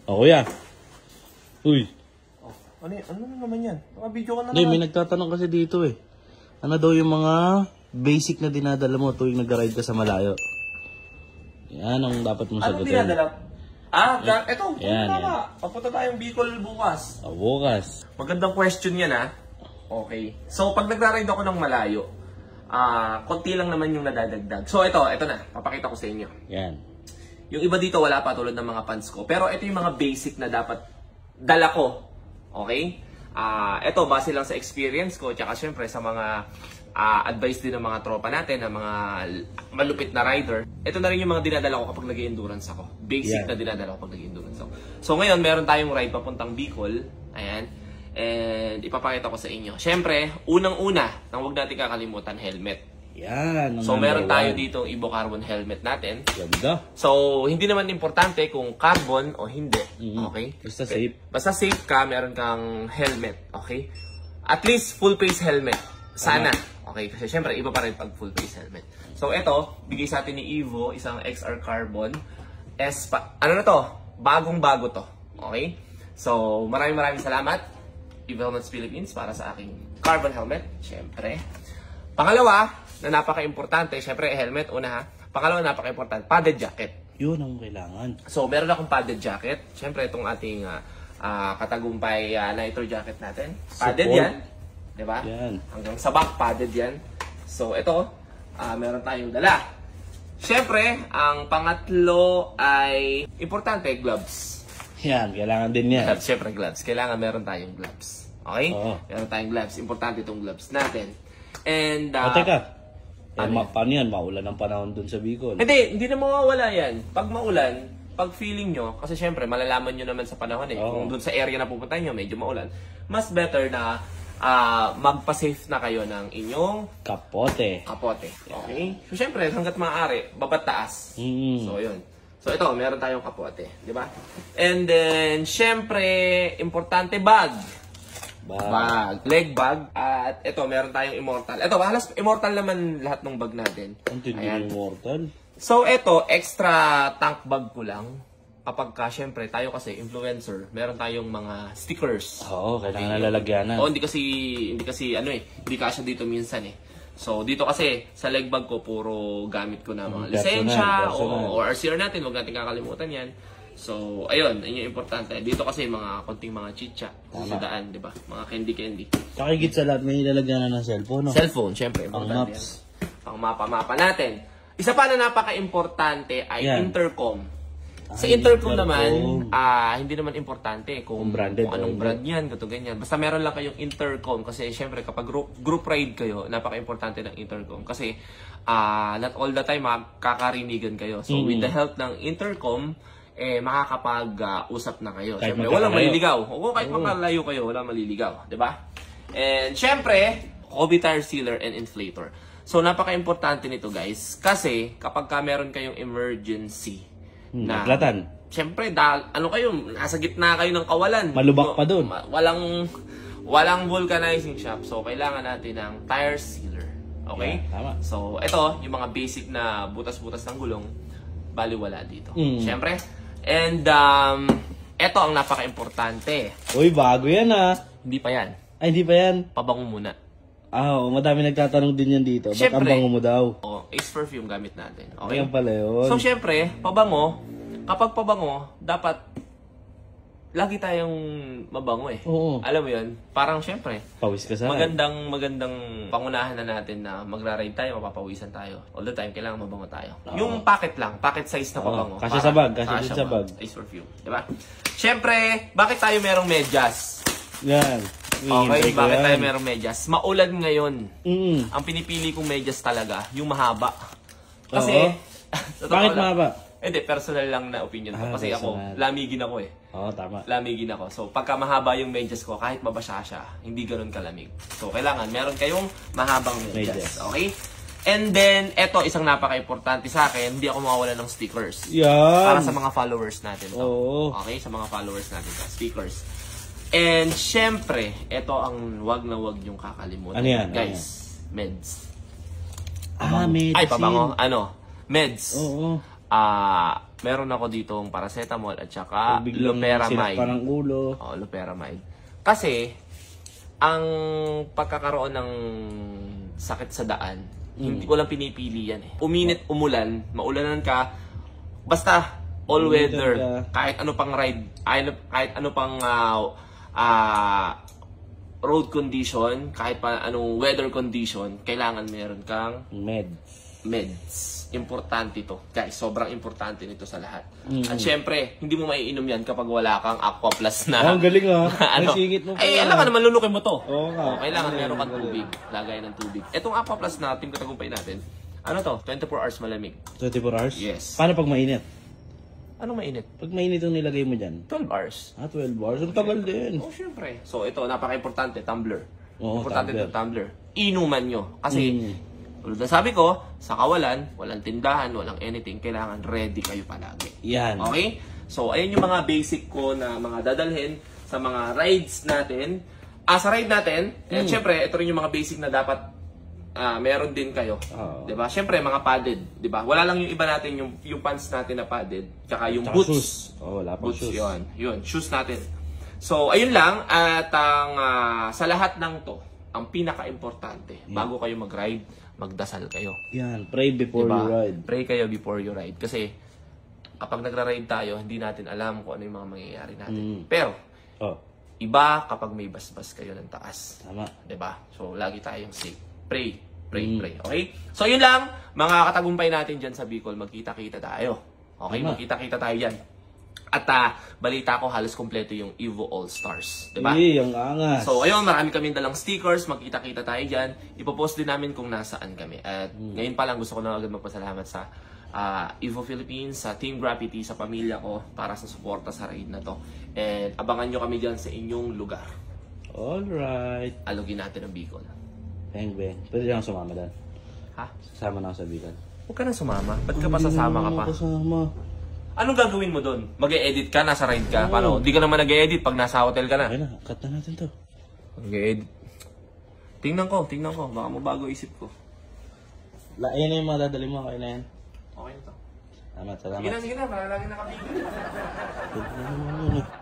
O kuya. Uy. Oh, ano naman yan? Mga-video ka na Hindi, naman. may nagtatanong kasi dito eh. Ano daw yung mga basic na dinadala mo tuwing nag-ride ka sa malayo? Yan ang dapat mong Anong sagutin. dinadala? Eto. Yan, Tama. Papunta tayong Bicol bukas. O, bukas. Magandang question yan, ha? Okay. So, pag nagra-ride ako ng malayo, konti lang naman yung nadadagdag. So, ito na. Papakita ko sa inyo. Yan. Yung iba dito wala pa tulad ng mga pants ko. Pero ito yung mga basic na dapat dala ko. Okay? Ito, base lang sa experience ko. Tsaka syempre sa mga advice din ng mga tropa natin, ng mga malupit na rider. Ito na rin yung mga dinadala ko kapag nag-endurance ako. Basic na dinadala ko kapag nag-endurance ako. So ngayon, meron tayong ride papuntang Bicol. Ayan. And ipapakita ko sa inyo. Syempre, unang-una, nang huwag natin kakalimutan, helmet. Yan. So meron tayo dito Evo Carbon helmet natin. Ganda. So hindi naman importante kung carbon o hindi. Okay? Basta safe. Basta safe ka, meron kang helmet. Okay? At least full face helmet. Sana. Okay? Kasi syempre iba pa rin pag full face helmet. So ito, bigay sa atin ni Evo, isang XR Carbon. Ano na to? Bagong-bago to. Okay? So maraming salamat Evo Helmets Philippines para sa aking carbon helmet. Syempre. Pangalawa, na napaka-importante, syempre helmet una ha. Pangalawa, napaka-importante, padded jacket. Yun ang kailangan. So, meron akong padded jacket. Syempre, itong ating katagumpay nitro jacket natin. Padded Support. yan. Diba? Yan. Hanggang sa back, padded yan. So, ito, meron tayong dala. Syempre, ang pangatlo ay importante, gloves. Yan, kailangan din yan. Syempre, gloves. Kailangan meron tayong gloves. Okay? Oo. Meron tayong gloves. Importante itong gloves natin. And, O teka, paano yan? Maulan ang panahon dun sa Bicol. hindi na mawawala yan. Pag maulan, pag feeling nyo, kasi syempre, malalaman nyo naman sa panahon eh. Oo. Kung dun sa area na pupuntahan nyo, medyo maulan. Mas better na magpa-safe na kayo ng inyong Kapote. kapote. Okay? So, syempre, hanggat maaari, babat taas. So, yun. So, ito, meron tayong kapote. Di ba? And then, syempre, importante, bag. Leg bag. At ito, meron tayong immortal. Ito, halos immortal naman lahat ng bag natin. Ang tindi yung immortal. So, ito, extra tank bag ko lang. Kapag syempre, tayo kasi influencer, meron tayong mga stickers. Oo, kailangan nalalagyanan. Hindi hindi kasya dito minsan eh. So, dito kasi, sa leg bag ko, puro gamit ko na mga lisensya o RCR natin. Huwag natin kakalimutan yan. So, ayun, yun yung importante. Dito kasi mga konting mga chicha sa daan, di ba? Mga candy. Kakigit sa lahat, may ilalagyanan ng cellphone, no? Cellphone, syempre, importante yan. Pang mapa natin. Isa pa na napaka-importante ay intercom. Sa intercom naman, hindi naman importante kung anong brand yan, ganyan. Basta meron lang kayong intercom kasi syempre kapag group ride kayo, napaka-importante ng intercom. Kasi not all the time kakarinigan kayo. So with the help ng intercom, makakapag-usap na kayo. Siyempre, walang maliligaw. O kahit makalayo kayo, walang maliligaw. Diba? And syempre, Kobe tire sealer and inflator. So, napaka-importante nito guys. Kasi, kapag meron kayong emergency na... Naglatan. Syempre, nasa gitna kayo ng kawalan. Malubak pa dun. Walang vulcanizing shop. So, kailangan natin ng tire sealer. Okay? Yeah, tama. So, ito, yung mga basic na butas-butas ng gulong, baliwala dito. Syempre. And, eto ang napaka-importante. Uy, bago yan Hindi pa yan. Ay, hindi pa yan. Pabango muna. Madami nagtatanong din yan dito. Ba't ang bango mo daw? Ace perfume gamit natin. Okay? Ayan pala yun. So, syempre, pabango. Kapag pabango, dapat lagi tayong mabango eh. Oo. Alam mo yun? Parang syempre, Pawis ka sa magandang pangunahan na natin na magra-ride tayo, mapapawisan tayo. All the time, kailangan mabango tayo. Yung packet lang, packet size na pabango. Kasi sa bag, kasi din sa bag. Ace perfume. Diba? Syempre, bakit tayo merong medyas? Yan. Okay, bakit tayo merong medyas? Maulan ngayon. Mm. Ang pinipili kong medyas talaga, yung mahaba. Kasi, bakit mahaba? Hindi, personal lang na opinion ko. Kasi ako, lamigin ako eh. Oo, tama. Lamigin ako. So, pagka mahaba yung medyas ko, kahit mabasa siya, hindi ganun kalamig. So, kailangan, meron kayong mahabang medyas. Okay? And then, eto, isang napaka-importante sa akin, hindi ako mawawala ng stickers. Yan. Para sa mga followers natin to. Oo. Okay? Sa mga followers natin to. Stickers. And, syempre, eto ang wag na wag yung kakalimutan. Ano yan? Guys, meds. Meds. Ay, pabango. Meds. Oo. meron ako ditong paracetamol at saka Biglang sirap loperamide. pa ng ulo. Oo, loperamide. Kasi, ang pagkakaroon ng sakit sa daan, hindi walang pinipili yan eh. Uminit, umulan, maulanan ka, basta all weather, kahit ano pang ride, kahit ano pang road condition, kahit pa anong weather condition, kailangan meron kang meds. Importante ito. Guys, sobrang importante nito sa lahat. At syempre, hindi mo maiinom yan kapag wala kang Aqua Plus na. Ang galing ano, Nasingit mo pa. ay, alam ka naman, lulukin mo to. Oo nga. Kailangan meron kang tubig. Lagay ng tubig. Itong Aqua Plus na team katagumpay natin, ano to? 24 hours malamig. 24 hours? Yes. Paano pag mainit? Anong mainit? Pag mainit yung nilagay mo dyan? 12 hours. 12 hours? Ang tagal din. Oh, syempre. So, ito, napaka-importante, tumbler. Oo, Importante tumbler. ito, tumbler. Inuman nyo. Kasi, tulad na sabi ko, sa kawalan, walang tindahan, walang anything, kailangan ready kayo palagi. Yan. Okay? So, ayan yung mga basic ko na mga dadalhin sa mga rides natin. Sa ride natin, syempre, ito rin yung mga basic na dapat meron din kayo. Diba? Syempre, mga padded. Diba? Wala lang yung iba natin, yung pants natin na padded. Tsaka yung boots. Shoes. Oh, wala pang Boots, shoes. yun. Shoes natin. So, ayun lang. At sa lahat ng to, ang pinaka-importante, bago kayo mag-ride, magdasal kayo. Yan. Pray before you ride. Pray kayo before you ride. Kasi, kapag nagra-ride tayo, hindi natin alam kung ano yung mga mangyayari natin. Pero, iba kapag may basbas kayo ng taas. Tama. Diba? So, lagi tayong safe. Pray. Okay? So, yun lang. Mga katagumpay natin dyan sa Bicol, magkita-kita tayo. Okay? Magkita-kita tayo dyan. At balita ko, halos kompleto yung Evo All-Stars. Diba? Ang angas. So, ayun, marami kami dalang stickers. Magkita-kita tayo dyan. Ipopost din namin kung nasaan kami. At ngayon pa lang, gusto ko na agad magpasalamat sa Evo Philippines, sa Team Gravity, sa pamilya ko, para sa suporta sa raid na to. And abangan nyo kami dyan sa inyong lugar. Alright. Alugin natin ang Bicol. Bang. Pwede lang sumama doon. Ha? Sasama na ako sa Bicol. Huwag ka na sumama. Ba't ka pa sasama ka pa? Kasama. Anong gagawin mo doon? Mag-e-edit ka? Nasa ride ka? Paano? Di ka naman nag-e-edit pag nasa hotel ka na. Okay na, cut na natin to. Mag-e-edit. Tingnan ko. Baka mabago isip ko. Ayan na yung mga dadali mo. Okay na yan. Okay na to. Salamat. Sige na. Para lagi nakabigay.